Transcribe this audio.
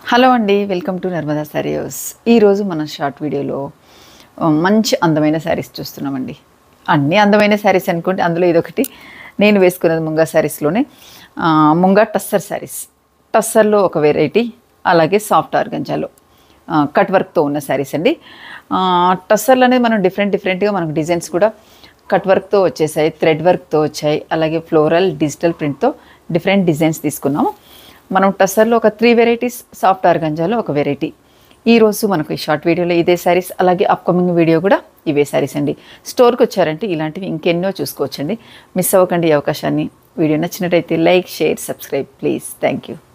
Hello అండి, welcome to Narmada saris. ఈరోజు మన షార్ట్ వీడియోలో మంచి అందమైన శారీస్ చూస్తున్నామండి. అన్నీ అందమైన శారీస్ అనుకోండి, అందులో ఇదొకటి. నేను వేసుకున్నది ముంగా శారీస్లోనే ముంగా టస్సర్ శారీస్. టస్సర్లో ఒక వెరైటీ, అలాగే సాఫ్ట్ ఆర్గంజాలో కట్ వర్క్తో ఉన్న శారీస్ అండి. టస్సర్లు అనేది మనం డిఫరెంట్గా మనకు డిజైన్స్ కూడా కట్ వర్క్తో వచ్చేసాయి, థ్రెడ్ వర్క్తో వచ్చాయి, అలాగే ఫ్లోరల్ డిజిటల్ ప్రింట్తో డిఫరెంట్ డిజైన్స్ తీసుకున్నాము. మనం టస్సర్లో ఒక 3 వెరైటీస్, సాఫ్ట్ ఆర్గంజాలో ఒక వెరైటీ. ఈరోజు మనకు ఈ షార్ట్ వీడియోలో ఇదే శారీస్, అలాగే అప్కమింగ్ వీడియో కూడా ఇవే శారీస్ అండి. స్టోర్కి వచ్చారంటే ఇలాంటివి ఇంకెన్నో చూసుకోవచ్చండి. మిస్ అవ్వకండి ఈ అవకాశాన్ని. వీడియో నచ్చినట్టయితే like, share, subscribe please. Thank you.